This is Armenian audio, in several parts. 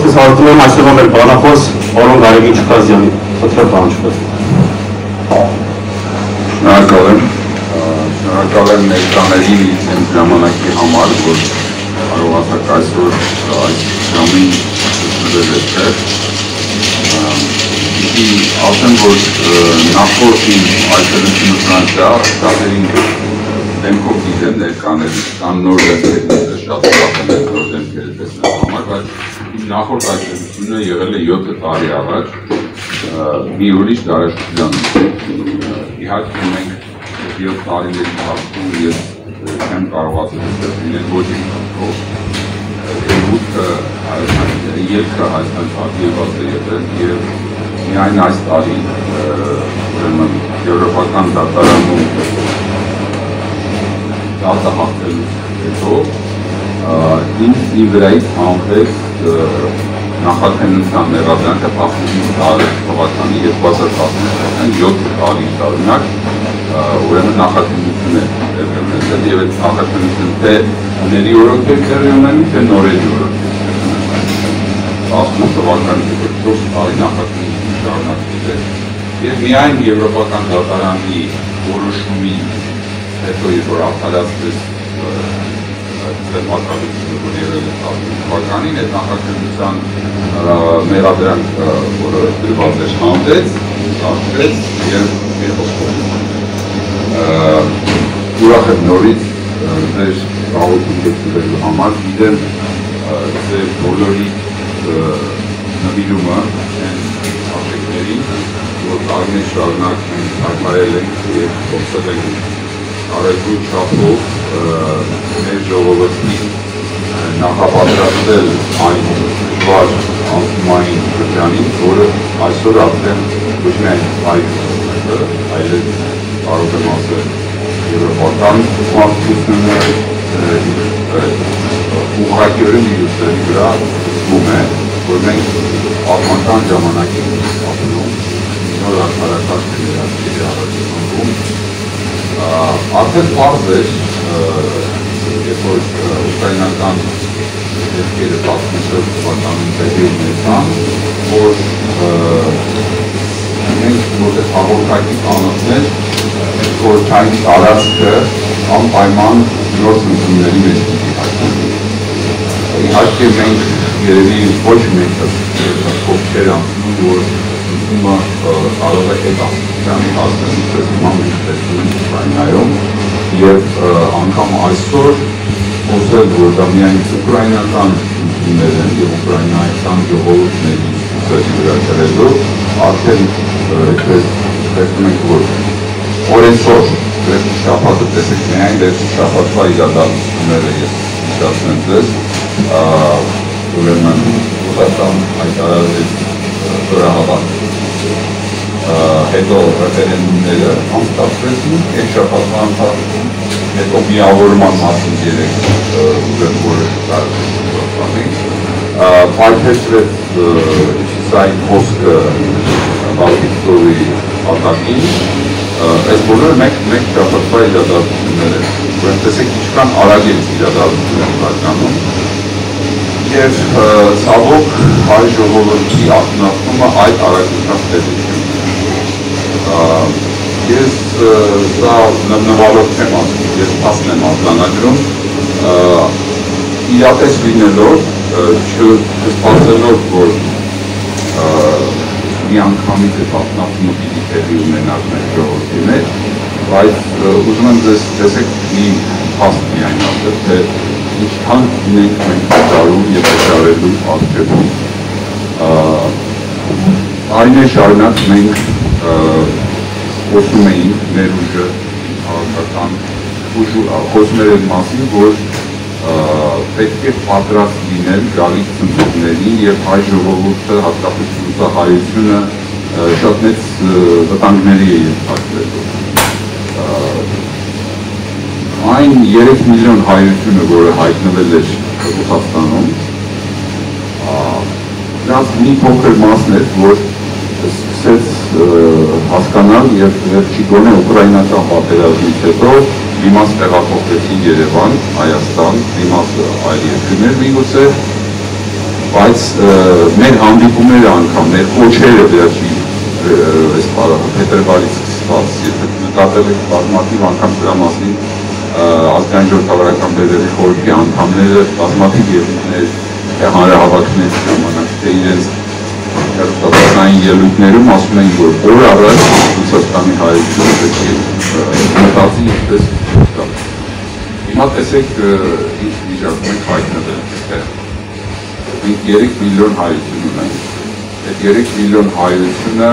Ես հարցնում եմ այսօր մեր բանախոս Պարոն Գարեգին Չուկազյանի, խնդրեմ պարոն։ Շնորհակալ եմ ներկաներին իմ ժամանակի համար, որ կարողացաք այսօր այս ժամին ցուցադրել։ Ասեմ, որ նախորդ իմ այցելությունը Ֆրանսիա շատերին դեմքով գիտեմ ներկաներից, կան նոր դեմքեր, շատ շատն են նոր դեմքերը տեսնել համար, բայց իմ նախորդ այցելությունը եղել է 7 տարի առաջ մի ուրիշ դարաշրջան։ Իհարկե մենք 7 տարիների ընթացքում ես չեմ կարողացել լինել ոչ իմ կողքով։ Ելքը Հայաստան շարժված է եղել և միայն այս տարի եվրոպական դատարանում դատահատվելուց հետո ինձ իմ վրայից հանվեց նախաքննության մեղադրանքը 15 թվականի 2015 7 տարի շարունակ ուրեմն նախաքննություն է եղել և այդ նախաքննություն թե ներիորոք է տեղի ունենում, թե նորերի օրոք է տեղի ունենում 18 թվականի 4 տարի նախաքննություն շարունակվել է և միայն եվրոպական դատարանի որոշումի հետո երբ որ արդարացվեց մակարդակությունը, որ եղել է 15 թվականին, այդ նախաքննության մեղադրանքը, որը դրված էր, հանվեց, դարձվեց և ուրախ եմ նորից ձեր հաղորդում կեցնելու համար, գիտեմ ձեր բոլորի նվիրումը են աշեկներին, որ տարիներ շարունակ մենք հայտարարել ենք և փորձել ենք արևույթ չափով մեր ժողովրդին նախապատրաստել այն դժվար անցումային շրջանին, որը այսօր արդեն ոչ միայն այլև կարող եմ ասել եվրոպական մարդկությունը ուղղակիորեն իր ուսերի վրա զգում է, որ մենք պատմական ժամանակի ապրում նոր արդարացած գեներացիայի առաջանում արդեն պարզ էր, երբ որ ուկրաինական դեպքերը 14 թվականին տեղի ունեցան, որ մենք որպես հաղորդակի կանոններ խորհրդային տարածքը անպայման նոր ցնցումների մեջ պիտի հայտնվի։ Իհարկե մենք երևի ոչ մեկը չեր անցնում, որ ցնցումը կարող է հետաքրքրանի հասնել, ինչպես հիմա մենք տեսնում ենք Ուկրաինայում, և անգամ այսօր խոսել, որ դա միայն ուկրաինական ցնցումներ են և ուկրաինայական ժողովուրդների ուսերի վրա կրելու, արդեն տեսնում ենք, որ օրենսոր վերջին շաբաթը տեսեք միայն վերջին շաբաթվա իրադարձությունները ես հիշեցնեմ ձեզ, ուրեմն Ռուսաստան հայտարարեց զորահավաք, հետո ռեֆերենդումները անցկացվեցին, այս շաբաթվա ընթացքում, հետո միավորման մասին երեք ուրեմն որոշ տարածքներ պայթեցրեց հյուսիսային խոսքը Բալտիկստորի հատակին, այս բոլորը մեկ շաբաթվա իրադարձություններ են, ուրեմն տեսեք ինչքան արագ են իրադարձությունները կայանում և ցավոք հայ ժողովրդի ակնարկումը այդ արագությամբ տեղի ես սա նվալով չեմ ասում, ես փաստն եմ արձանագրում, իրապես լինելով, չսպասելով, որ մի անգամից է պատնախումը պիտի տեղի ունենալ մեր ժողովրդի մեջ, բայց ուզում եմ ձեզ տեսեք մի փաստ միայն ասել, թե ինչքան ունենք մենք վճարում և վճարելու առջևում։ Տարիներ շարունակ մենք խոսում էինք մեր ուժը քաղաքական խոսում էր այն մասին, որ պետք է պատրաստ լինել գալիք ցնցումներին և հայ ժողովուրդը, հատկապես ռուսահայությունը շատ մեծ վտանգների է ենթարկվելու։ Այն 3 միլիոն հայությունը, որը հայտնվել էր Ռուսաստանում, դրանց մի փոքր մասն էր, որ սկսեց հասկանալ և վերջի գոնե ուկրաինական պատերազմից հետո մի մաս տեղափոխվեցին Երևան, Հայաստան, մի մասը այլ երկրներ միգուցե, բայց մեր հանդիպումները անգամ, մեր կոչերը վերջի այս փետրվարից սկսված, եթե նկատել եք բազմաթիվ անգամ դրա մասին ազգային ժողովրդավարական բևեռի խորհրդի անդամները բազմաթիվ ելույթներ, հանրահավաքների ժամանակ, թե իրենց հերոստատուսային ելույթներում ասում էին, որ օր առաջ Ռուսաստանի հայությունը պետք է մտածի ինչպես կա։ Հիմա տեսեք ինչ վիճակում ենք հայտնվել այստեղ։ Մենք 3 միլիոն հայություն ունենք։ Այդ 3 միլիոն հայությունը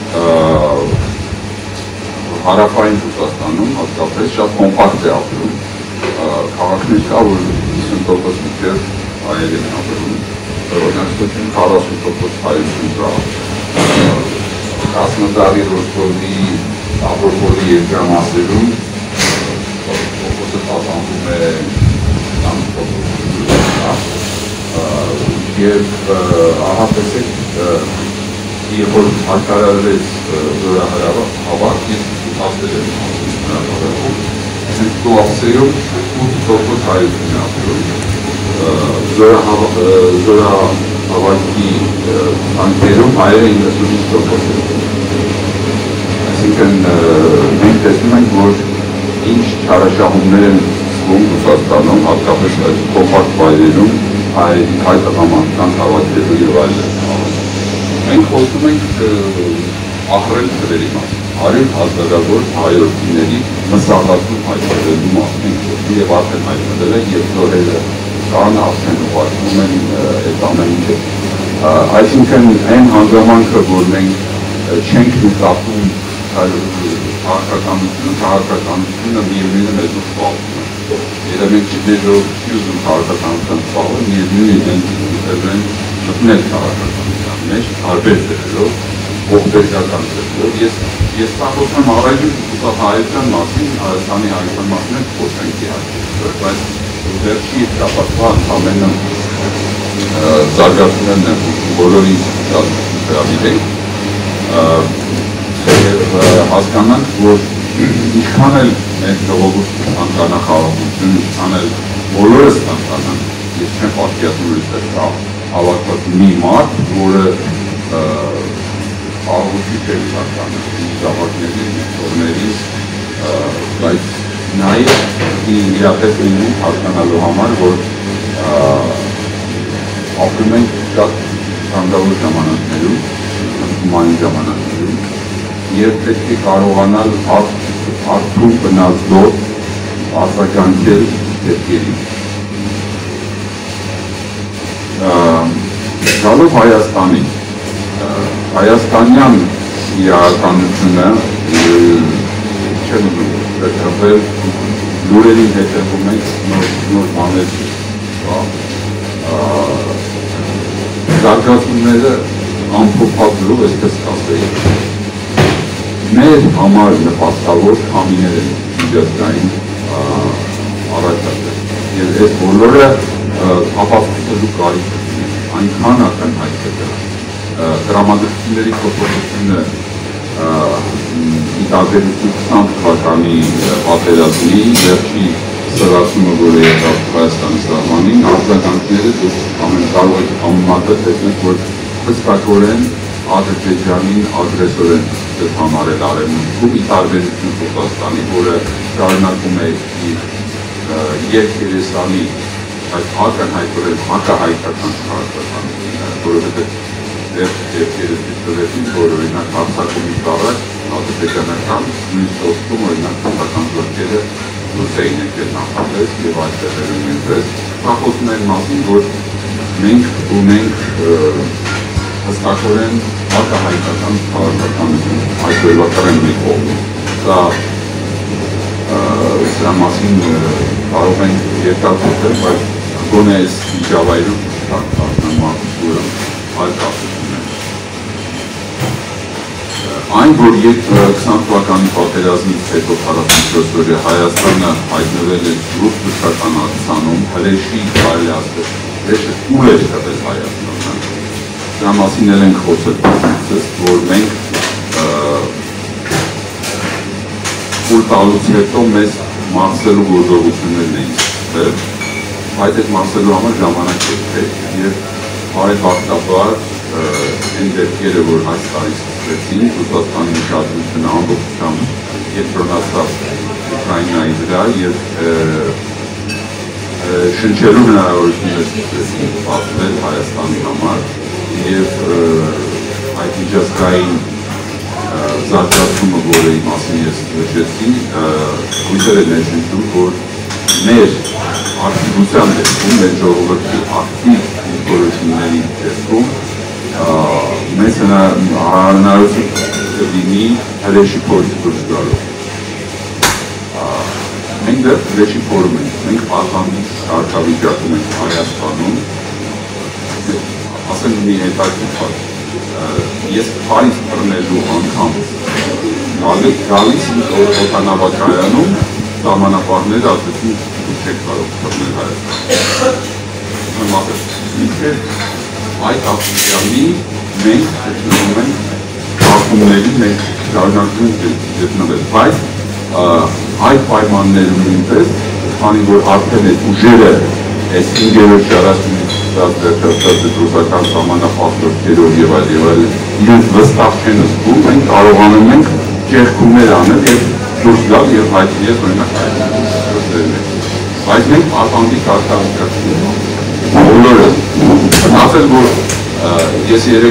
հարավային Ռուսաստանում հատկապես շատ կոմպակտ է ապրում։ Քաղաքներ կա, որ 50% մինչև հայեր են ապրում, օրինակ 40% հայություն կա։ Կասնադարի, Ռոստովի, Աբորգոդի երկրամասերում փոքրը տատանվում է 20%։ Եվ ահա տեսեք, երբ որ հարկարարվեց զորահավաք, ես ասել եմ հնարավորում, այսինք Տուավսեում 8% հայություն է ապրում, զորահավաքի տանկերում հայերը 95%։ Այսինքն մենք տեսնում ենք, որ ինչ չարաշահումներ են զգում Ռուսաստանում, հատկապես այդ կոմպակտ վայրերում հայ տղամարդկանց հավաքելու եւ այլն։ Մենք խոսում ենք ահռել թվերի մասին, 100,000-ավոր հայրենիների մսաղացում հայտնվելու մասին եւ արդեն հայտնվել է եւ զորերը կան արդեն ուղարկում են այդ ամեն ինչը։ Այսինքն այն հանգամանքը, որ մենք չենք նկատում քաղաքականությունը միևնույնն է մեզ զբաղվում է։ Եթե մենք չդեժողքի ուզում քաղաքականության զբաղվել, միևնույնն են մտնել քաղաքականության մեջ, տարբեր ձևերով, ողբերգական ձևերով։ Ես սա խոսում առայժմ հայության մասին, Հայաստանի հայության մասին էլ խոսենք իհարկե, բայց վերջի շաբաթվա ամենը զարգացումներն են բոլորի շատ հրավիրենք եւ հասկանանք, որ ինչքան էլ մեր ժողովուրդը ցանկանա խաղաղություն, ինչքան էլ բոլորս ցանկանան, ես չեմ պատկերացնում, որ դա հավաքված մի մարդ, որը խաղաղություն չէ ցանկանում զավակների, ծորներից, բայց նաև իրապես լինում հասկանալու համար, որ ապրում ենք շատ ծանրավոր ժամանակներում, հմային ժամանակներում, և պետք է կարողանալ արդյուն բնազդով արձագանքել դեպքերին։ Գալով Հայաստանին, հայաստանյան իրականությունը չեմ վերջաբել լուրերին հետևում ենք նոր բաներ զարգացումները ամփոփագրով այսպես կասեի մեր համար նպաստավոր քամիներ են միջազգային առաջացել եւ այս բոլորը ապացուցելու կարիք ունի այնքան ակնհայտ է տրամադրությունների փոփոխությունը ի տարբերություն 20 թվականի պատերազմի վերջի սրացումը, որը եղավ Հայաստանի սահմանին, արձագանքները դուք կարող եք համեմատել, տեսնեք, որ հստակորեն Ադրբեջանին ագրեսոր են համարել Արևմուտքում, ի տարբերություն Ռուսաստանի, որը շարունակում է իր երկերեսանի այդ ակնհայտորեն հակահայկական քաղաքականությունը, որովհետև դեպքերը դիտվեցին, որ օրինակ հարձակումից առաջ ադրբեջանական նույնիսկ ոստում օրինակ ռուսական զորքերը դուրս էին եկել նախապես եւ այդ տեղերում նույնպես խոսում են մասին, որ մենք ունենք հստակորեն հակահայկական քաղաքականություն, այդ վերլակարեն մի կողմում։ Սրա մասին կարող ենք երկար խոսել, բայց գոնե այս միջավայրում մարտիկուրը այլ կապություն է։ Այն, որ 20 թվականի պատերազմից հետո 44 օրյա Հայաստանը հայտնվել է լուրջ թշական ակցիանում, հրեշի կարելի ասել, հրեշը ուր էր տվել Հայաստանը։ Դրա մասին էլ ենք խոսել բազմիցս, որ մենք ուր տալուց հետո մեզ մարսելու գործողություններն էին ստել, բայց այդ մարսելու համար ժամանակ էր պետք և բարեբախտաբար այն դեպքերը, որ այս տարի սկսվեցին, Ռուսաստանի ուշադրությունը ամբողջությամբ կենտրոնացավ Ուկրաինայի վրա եւ շնչելու հնարավորություններ սկսեցին բացվել Հայաստանի համար եւ այդ միջազգային զարգացումը, որի մասին ես նշեցի, հույսեր է ներշնչում, որ մեր ակտիվության դեպքում, մեր ժողովրդի ակտիվ գործունեների դեպքում մեծ հնարավորություն կլինի հրեշի փորձի դուրս գալու։ Մենք դեռ հրեշի փորում ենք, մենք արտանից կարգավիճակում ենք Հայաստանում, ասեմ մի հետաքրքիր ես Փարիզ բռնելու անգամ գալիս օդանավակայանում սահմանապահները ասեցին չեք կարող բռնել Հայաստան։ Մինչև այդ ապստյալի մենք գտնվում ենք բախումների, մենք շարունակում ենք գտնվել, բայց այդ պայմաններում նույնպես, քանի որ արդեն այդ ուժերը այս 5-րդ շարաշինից ռուսական սահմանապահներով եւ այլ իրենց վստահ չեն զգում, մենք կարողանում ենք ճեղքումներ անել եւ դուրս գալ եւ հայտնիել օրինակ բայց մենք արտանցիկ արտահայտում բոլորը ասել որ ես երեք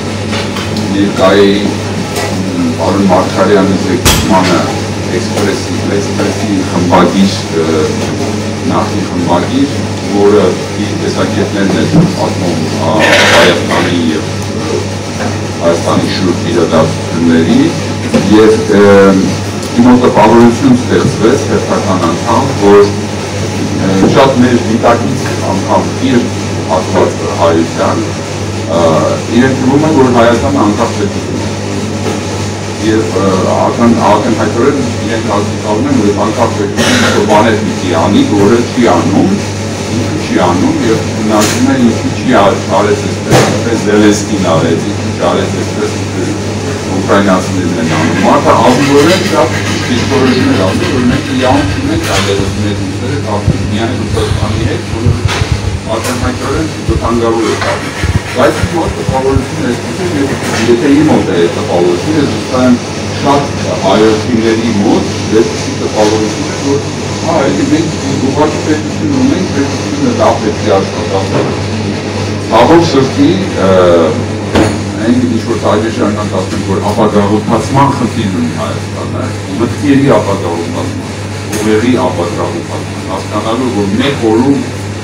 ներկայի Արոն Մարգարյանի զեկուցմանը էքսպրեսի խմբագիր նախին խմբագիր, որը իր տեսակետներն է պատմում Հայաստանի և Հայաստանի շուրջ իրադարձությունների և իմ տպավորություն ստեղծվեց հերթական անգամ, որ շատ մեր դիտակից անգամ իր հատված հայության իրենք թվում են, որ Հայաստանը անկախ պետություն է և ակնհայտորեն իրենք ակնկալում են, որ անկախ պետությունը բաներ պիտի անի, որը չի անում, ինքը չի անում և հնարվում է ինքը չի արեց այսպես Զելենսկին արեց, ինքը չարեց այսպես ուկրաինացիներն են անում։ Մարդը ազնվորեն շատ դիսկորոժներ ասել, որ մենք իրավունք չունենք այլևս մեր ուժերը կապել միայն Ռուսաստանի հետ, որը ակնհայտորեն վտանգավոր է կապել։ Բայց իմ մոտ տպավորությունը այսպիսով և եթե իմ մոտ է տպավորությունը, ես վստահ եմ շատ հայրենիների մոտ դեպքի տպավորություն է, որ մենք ուղղակի պետություն ունենք, պետությունը լավ պետք է աշխատել։ Ցավոք սրտի այն ինչ-որ տարի շարունակ ասում ենք, որ ապագաղութացման խնդիր ունի Հայաստանը, մտքերի ապագաղութացման, ուղեղի ապագաղութացման, հասկանալու, որ մեկ օրում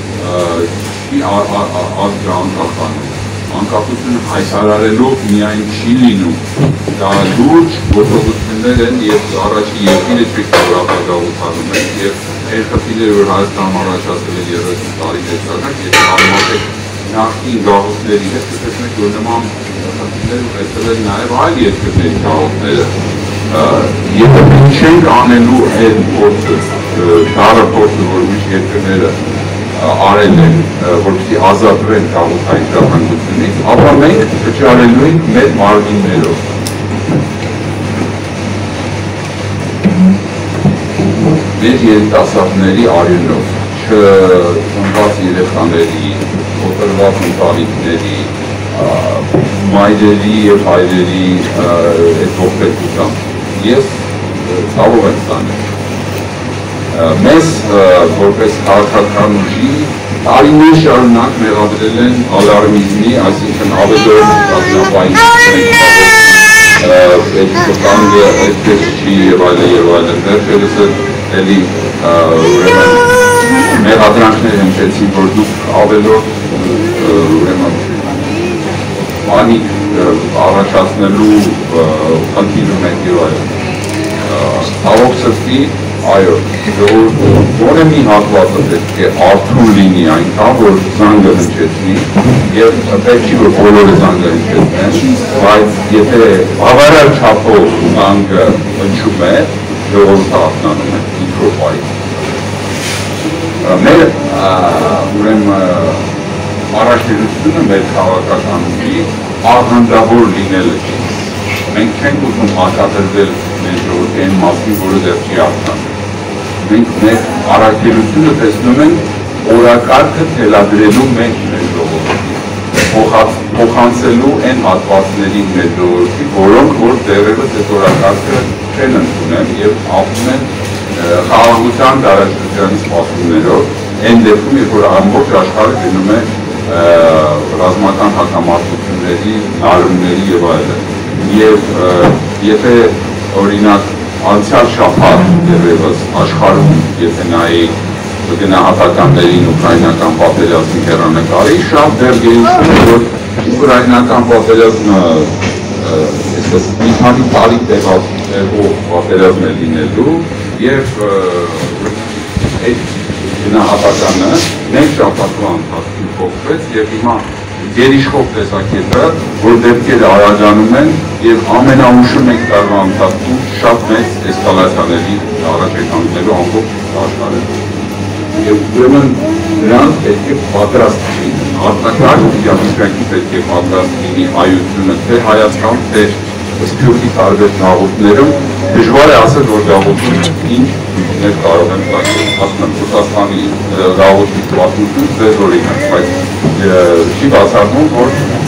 չի ազգը անկախանում, անկախությունը հայտարարելով միայն չի լինում, դա լուրջ գործողություններ են և առաջի երկիրը չի կարող ապագաղութանում են և այն խնդիրները, որ Հայաստանում առաջացել է 30 տարի տեսարակ, եթե համեմատեք նախկին գաղութների հետ, տեսնենք, որ նման խնդիրներ ունեցել են նաև այլ երկրների գաղութները։ Եթե մենք չենք անելու այդ փորձը, դառը փորձը, որ ուրիշ երկրները արել են, որպեսզի ազատվեն գաղութային ժառանգությունից, ապա մենք վճարելու ենք մեր մարմիններով։ Մեր երիտասարդների արյունով, չծնված երեխաների, կոտրված ընտանիքների, մայրերի և հայրերի այդ ողբերգությամբ ես ցավով եմ ստանել։ Մեզ որպես քաղաքական ուժի տարիներ շարունակ մեղադրել են ալարմիզմի, այսինքն ավելորդ ռազմավային այդ վտանգը այդպես չի և այլն վերջերս էլի ուրեմն մեղադրանքներ հնչեցին, որ դուք ավելորդ ուրեմն պանիկ առաջացնելու խնդիր ունենք և այլն։ Ցավոք սրտի այո, որը մի հատվածը պետք է արթուն լինի այնքան, որ զանգը հնչեցնի և պետք չի, որ բոլորը զանգը հնչեցնեն, բայց եթե բավարար չափով զանգը հնչում է, ժողովուրդը արթնանում է ինքրոպայի։ Մեր առաջնությունը մեր քաղաքական ուժի աղանդավոր լինելը չի։ Մենք չենք ուզում հակադրվել մեր ժողովրդի այն մասին, որը դեռ չի արթնանում։ Մենք մեր առաքելությունը տեսնում ենք օրակարգը թելադրելու մեջ մեր ժողովրդի։ փոխանցելու այն հատվածների մեջորի, որոնք որ դեռևս այդ օրակարգը չեն ընդունել եւ ապրում են խաղաղության դարաշրջանի սպասումներով, այն դեպքում, երբ որ ամբողջ աշխարհը գնում է ռազմական հակամարտությունների, նարումների եւ այլն։ Եվ եթե օրինակ անցյալ շաբաթ դեռևս աշխարհում եթե նայեք գնահատականներին ուկրաինական պատերազմի հեռանկարի, շատ դեռ գերիշխում է, որ ուկրաինական պատերազմը այսպես մի քանի տարի տեղով պատերազմ է լինելու եւ այդ գնահատականը մեկ շաբաթվա ընթացքում փոխվեց եւ հիմա գերիշխող տեսակետը, որ դեպքերը արագանում են եւ ամենաուշը մեկ տարվա ընթացքում շատ մեծ էսկալացիաների առաջ է կանգնելու ամբողջ աշխարհում։ Եվ ուրեմն նրանց պետք է պատրաստ լինեն, արտակարգ իրավիճակի պետք է պատրաստ լինի հայությունը, թե Հայաստան, թե Սփյուռքի տարբեր գաղութներում, դժվար է ասել, որ գաղութները ինչ մեր կարող են ստացել, ասում եմ Ռուսաստանի գաղութի պատմություն ձեզ օրինակ, բայց չի բացառվում, որ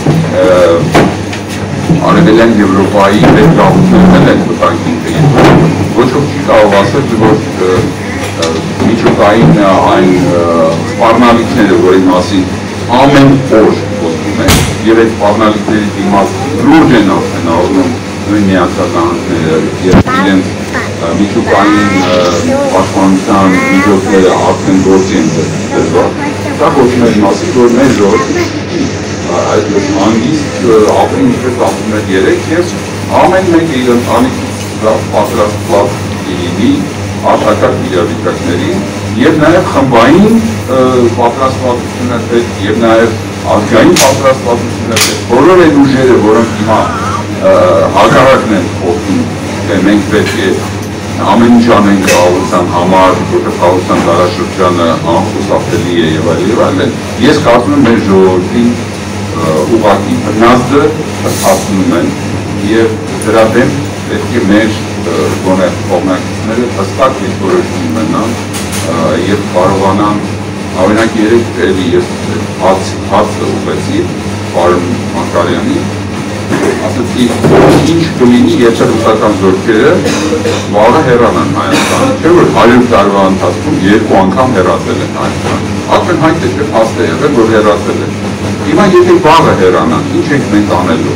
Արևելյան Եվրոպայի մեր գաղութներն են վտանգին կայացել, ոչ ոք չի կարող ասել, որ միջուկային այն սպառնալիքները, որի մասին ամեն օր խոսում են, եւ այդ սպառնալիքների դիմաց լուրջ են արդեն առնում նույն Միացյալ Նահանգները եւ իրենց միջուկային պաշտպանության միջոցները արդեն գործի են դրվել։ Դա խոսում է մասին, որ մեր ժողովուրդը այդպես հանգիստ ապրի ինչպես ապրում էր երեք եւ ամեն մեկը իր ընտանիքից պատրաստված լինի արտակարգ իրավիճակների եւ նաեւ խմբային պատրաստվածությունը պետք եւ նաեւ ազգային պատրաստվածությունը պետք բոլոր այդ ուժերը, որոնք հիմա հակառակն են խոսում, թե մենք պետք է ամեն ինչ անենք խաղաղության համար, որտեղ խաղաղության դարաշրջանը անխուսափելի է եւ այլն, ես կարծում եմ մեր ժողովրդի ուղղակի վնասը հասնում են եւ դրա դեմ պետք է մեր գոնե կողմնակիցները հստակ դիրքորոշում ունենան եւ կարողանան օրինակ երեք էլի ես հացը ուղղեցի պարոն Մակարյանի, ասացի ինչ կլինի, եթե ռուսական զորքերը վաղը հեռանան Հայաստանից, չէ՞ որ 100 տարվա ընթացքում 2 անգամ հեռացել են Հայաստանից, ակնհայտ է, չէ՞ փաստ է եղել, որ հեռացել են։ Հիմա եթե վաղը հեռանան, ինչ ենք մենք անելու։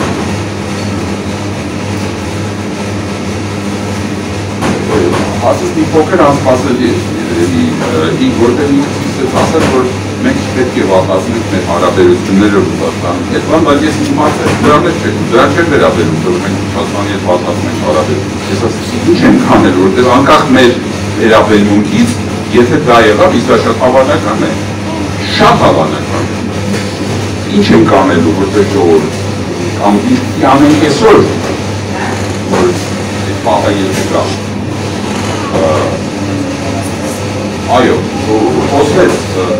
Ասես մի փոքր անսպասելի է, որտեղ ինքս ասել, որ մենք պետք է վատացնենք մեր հարաբերությունները Ռուսաստանի հետ, բայց ես իմ հարցը դրա մեջ չէ, դրա չէ վերաբերում, որ մենք Ռուսաստանի հետ վատացնենք հարաբերությունները։ Ես ասեցի, ինչ ենք անել, որտեղ անկախ մեր վերաբերմունքից, եթե դա եղավ, իսկ դա շատ հավանական է, շատ հավանական է։ Ինչ ենք անելու, որտեղ ժողովուրդ, կամ ինչ անենք այսօր, որ այդ պահը եթե կա։ Այո, խոսվեց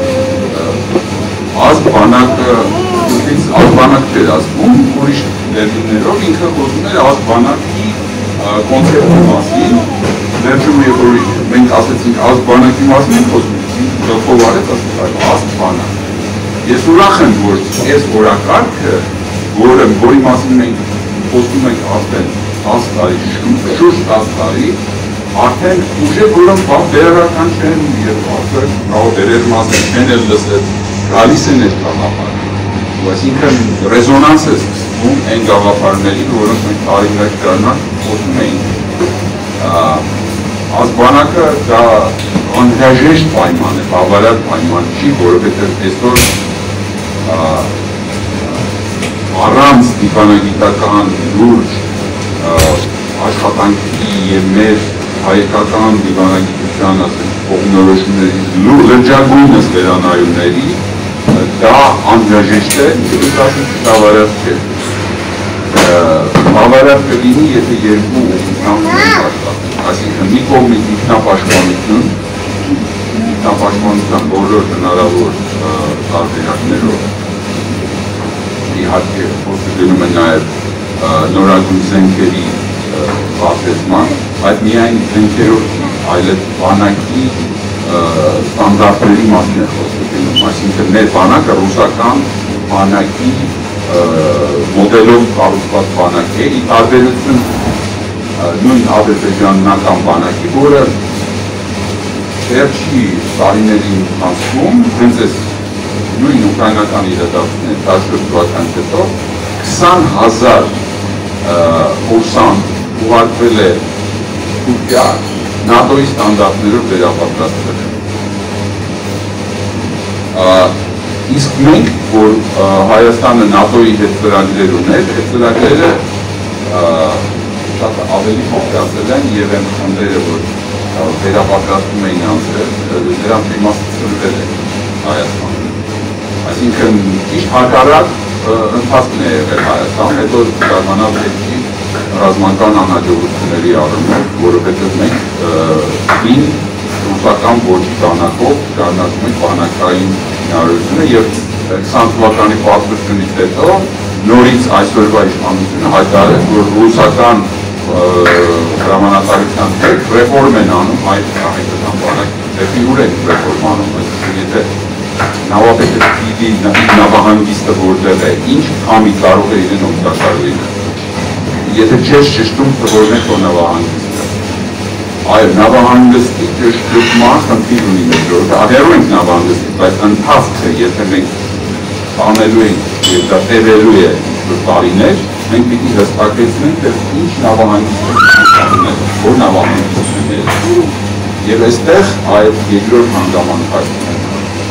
ազգ բանակը, ազգ բանակ չէր ասվում, ուրիշ ներդումներով ինքը խոսում էր ազգ բանակի կոնցեպտի մասին, վերջում երբ որ մենք ասեցինք ազգ բանակի մասին ենք խոսում, գլխով արեց ասեց ազգ բանակ։ Ես ուրախ եմ, որ այս օրակարգը, որի մասին մենք խոսում ենք արդեն 10 տարի, շուրջ 10 տարի, արդեն ուժեր, որոնք վերական չեն և կարող դերեր մասին չեն էլ լսել, գալիս են այդ գաղափարը։ Այսինքն ռեզոնանս է սկսվում այն գաղափարներին, որոնք մենք տարիներ շարունակ խոսում էինք։ Ազգբանակը դա անհրաժեշտ պայման է, բավարար պայման չի, որովհետև այսօր առանց դիվանագիտական լուրջ աշխատանքի և մեր հայկական դիվանագիտության կողմնորոշումների լրջագույնս վերանայումների դա անհրաժեշտ է, բավարար չէ։ Բավարար կլինի, եթե երկու ուղղությամբ աշխատեն, այսինքն մի կողմից ինքնապաշտպանության բոլոր հնարավոր տարբերակներով իհարկե խոսքը գնում է նաև նորագույն զենքերի բացեցման, այդ միայն զենքերով այլև բանակի ստանդարտների մասին է խոսքը գնում, այսինքն մեր բանակը ռուսական բանակի մոդելով կառուցված բանակ է, ի տարբերություն նույն ադրբեջանական բանակի, որը վերջի տարիների ընթացքում հենց այս նույն ուկրաինական իրադարձությունների 14 թվականից հետո 20,000 կուրսանտ ուղարկվել է Թուրքիա ՆԱՏՕ-ի ստանդարտներով վերապատրաստվել են։ Իսկ մենք, որ Հայաստանը ՆԱՏՕ-ի հետ ծրագրեր ուներ, այդ ծրագրերը շատ ավելի փոքրացել են եւ այն խնդիրը, որ վերապատրաստում էին անցել, դրանց իմաստությունվել է Հայաստանում։ Այսինքն ճիշտ հակառակ ընթացքն է եղել Հայաստան, հետո զարմանալ պետքի ռազմական անհաջողությունների առումով, որովհետև մենք ին ռուսական ոչի բանակով շարունակում ենք բանակային շինարարությունը եւ 20 թվականի պարտությունից հետո նորից այսօրվա իշխանությունը հայտարարեց, որ ռուսական հրամանատարության հետ ռեֆորմ են անում հայկական բանակի դեպի ուր են ռեֆորմ անում, եթե նավապետը պիտի նավահանգիստը որտեղ է, ինչ քամի կարող է իրեն օգտակարվել։ Եթե չես ճշտում, թվորնեք քո նավահանգիստը։ Այո, նավահանգստի ճշտման խնդիր ունի մեր ժողովուրդը, ահեռու ենք նավահանգստից, բայց ընթացքը, եթե մենք անելու ենք եւ դա տևելու է տարիներ, մենք պիտի հստակեցնենք, թե ինչ նավահանգիստ է, որ նավահանգիստն է։ Եվ այստեղ այդ երկրորդ հանգամանքն է։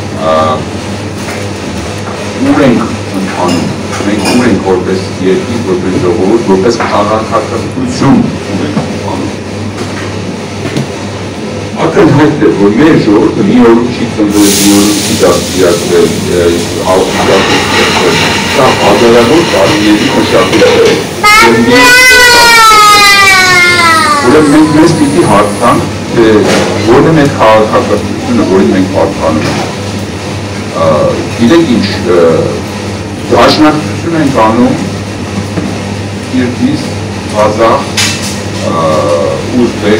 Ուր ենք ընթանում, մենք ուր ենք որպես երկիր, որպես ժողովուրդ, որպես քաղաքականություն ուր ենք ընթանում։ Ակնհայտ է, որ մեր ժողովուրդը մի օրում չի ծնվել, մի օրում չի դարձյալ սա հազարավոր տարիների մշակույթ է։ Ուրեմն մենք մեզ պիտի հարց տանք, թե որն է մեր քաղաքականությունը, որին մենք պատկանում ենք։ Գիտեք ինչ, դաշնակցություն ենք անում Կիրգիզ, Ղազախ, ուզբեկ,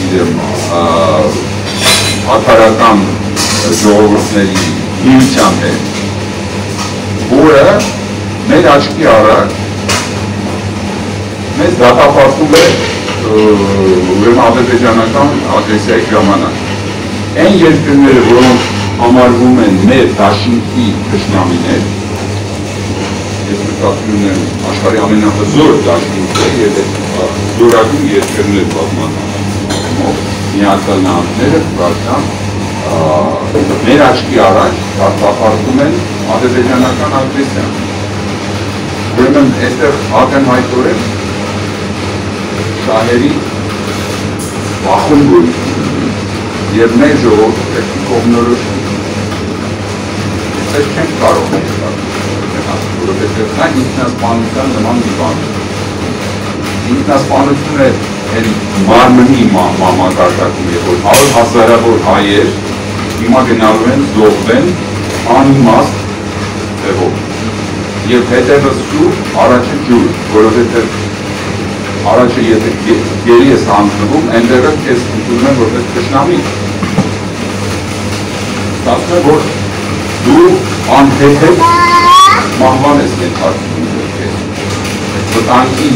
հակարական ժողովուրդների միության հետ, որը մեր աչքի առաջ մեզ դատապարտում է ուրեմն ադրբեջանական ագրեսիայի ժամանակ։ Այն երկրները, որոնք համարվում են մեր դաշինքի թշնամիներ, ես նկատում եմ աշխարհի ամենահզոր դաշինքը եւ զորագույն երկրներ պատմական Միացյալ Նահանգները, Ֆրանսիան, մեր աչքի առաջ դատապարտում են ադրբեջանական ագրեսիան։ Ուրեմն այստեղ ակնհայտորեն շահերի բախում գոյություն եւ մեր ժողովուրդը պետք է կողմնորոշի։ Այս չենք կարող որովհետև նա ինքնասպանության նման մի բան է։ Ինքնասպանությունը մարմնի մակարդակում է, որ 100,000-ավոր հայեր հիմա գնալու են զոհվեն անիմաստ ձևով։ Եվ հետևը սուր, առաջը ջուր, որովհետև առաջը եթե գերի ես հանձնվում, այնտեղը քեզ ընդունում են որպես թշնամի։ Ստացվում է, որ դու անհեթեթ մահվան ես ենթարկվում քեզ։ Վտանգի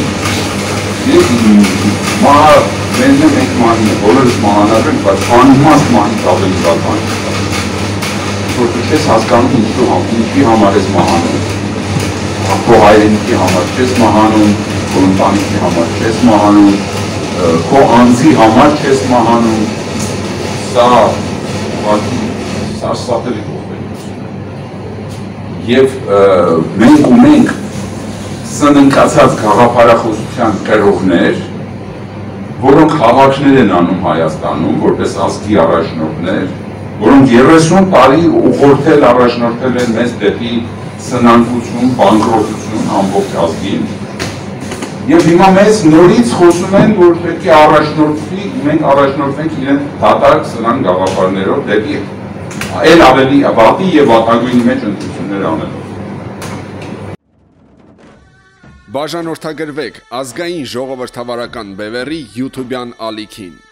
մահը մենն է մենք մահին է, բոլորս մահանար ենք, բայց անիմաստ մահից ավելի վատան չկա։ Որ դու չես հասկանում ինչի համար ես մահանում, քո հայրենիքի համար չես մահանում, քո ընտանիքի համար չես մահանում, քո անձի համար չես մահանում, սա սարսափելի փոխվելիություն է։ Եվ մենք ունենք սննկացած գաղափարախոսության կրողներ, որոնք հավաքներ են անում Հայաստանում, որպես ազգի առաջնորդներ, որոնք 30 տարի ուղղորդել առաջնորդել են մեզ դեպի սնանկություն, բանկրոտություն ամբողջ ազգին։ Եվ հիմա մեզ նորից խոսում են, որ պետք է առաջնորդվի, մենք առաջնորդվենք իրեն դատարկ սնանկ գաղափարներով դեպի այլ ավելի վատի եւ վատագույնի մեջ ընտրություններ անելով։ Բաժանորդագրվեք ազգային ժողովրդավարական բևեռի YouTube-յան ալիքին։